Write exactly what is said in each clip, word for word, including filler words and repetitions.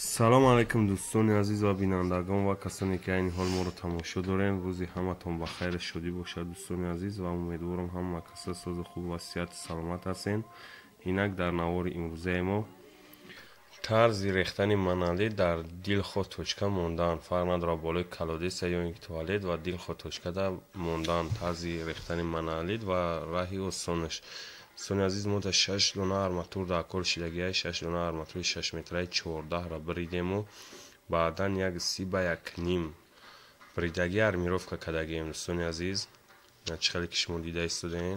салом алайкум дӯстони азиз ва бинандагон ва касоне ки айни ҳол моро тамошо дорем. рӯзи ҳаматон ба хайр шодӣ бошад дӯстони азиз ва умедворам ҳама каса созу хуб ва сиҳати саломат ҳастен. инак дар навори имрӯзаи мо тарзи рехтани манали дар дилхо точка мондан, фарқ надорад болои калодеса ё ин туалет ва дилхо точкада мондан, тарзи рехтани маналит ва раҳи осонаш. Дӯстони азиз, мо дар шаш дона арматур дар кори шидагиҳаи шаш дона арматури шаш метраи чордаҳро бридему, баъдан як си ба як ним бридагӣ армировка кардагием. Дӯстони азиз, чӣ хеле ки шумо дида истодаен,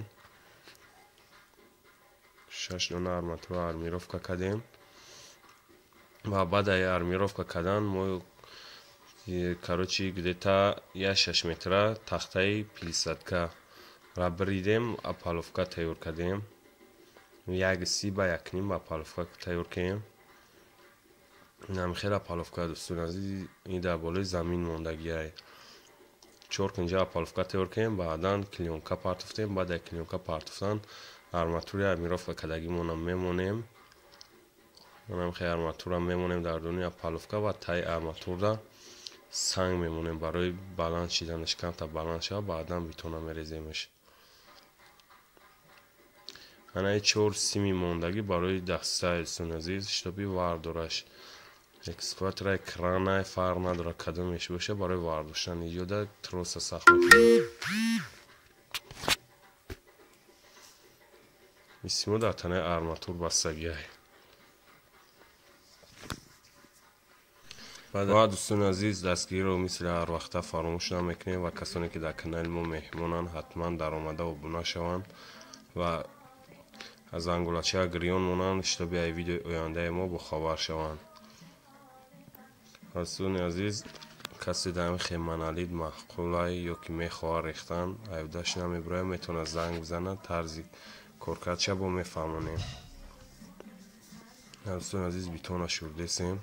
шаш дона арматурро армировка кардем ва баъд аз армировка кардан мо короче где-то як шаш метра тахтаи пилисатка ра бридем, апаловка тайёр кардем. як си ба як ним апаловка тайёр кардем. намихел апаловка дӯстони азиз, ин дар болои замин мондагиае. чор кунҷа апаловка тайёр кардем, баъдан клеёнка партофтем. баъд аз клеёнка партофтан арматури армировка кардагимонам мемонем. намихел арматурам мемонем дар дунии апаловка ва таи арматурда санг мемонем барои баланд шиданаш, камтар баланд шава, баъдан битона мереземаш. анаи чор сими мондагӣ барои даста дӯстони азиз, штоби вардораш экскаваторай кранай фарқ надорад кадомеш боша, барои вардоштани ёда троса сахт исимо дар танаи арматур бастагиай. ва дӯстони азиз, дастгириро мисли ҳар вақта фаромӯш намекунем ва касоне ки дар канали мо меҳмонанд ҳатман даромада обуна шаванд ва аз ангулача гирён монанд, штоби ай видеои ояндаи мо бохабар шаванд. дӯстони азиз, касе дар ин хеманалид маъқулай ё ки мехоҳад рехтан, айбдаш намебурад, метавонад занг бизанад, тарзи коркардша бо мефаҳмонем. дӯстони азиз, битона шурдесем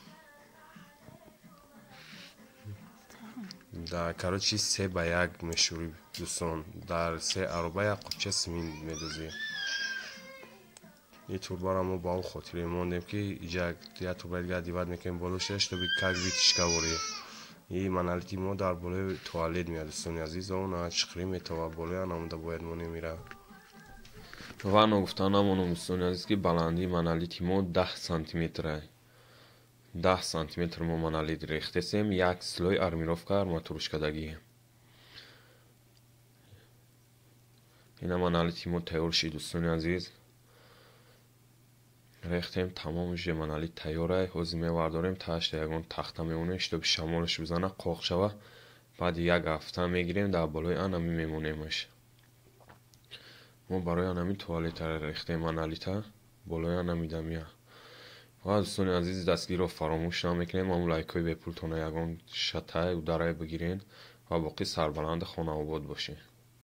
дар короче се ба як мешурӣ дӯстон, дар се ароба як қупча симин медозем. ин турбаро мо ба о хотире мондем ки иҷа як турба дигар дивад мекунем болоша, штоби как витишка воре. ин маналити мо дар болои туалет меяд дӯстони азиз, он чиқри метава болоя намуда бояд мо немира. ва ногуфта намонам дӯстони азиз ки баландии маналити мо даҳ сантиметра даҳ сантиметр мо маналит рехтесем, як слой армировка арматурш кардагӣ. ина маналити мо тайёр шид дӯстони азиз, рехтем, тамом же маналит тайёрай. ҳозир мевардорем, таашда ягон тахта мемонем, штоби шамолаш бизана, қоқ шава, баъди як ҳафта мегирем, дар болои анами мемонемаш. мо барои анами туалета рехтем маналита, болои анамида мея. ва дӯстони азиз, дастгирро фаромӯш намекунем, ҳамун лайкҳои бепултона ягон шатай ударай бигирен ва боқӣ сарбаланди хона обод бошед.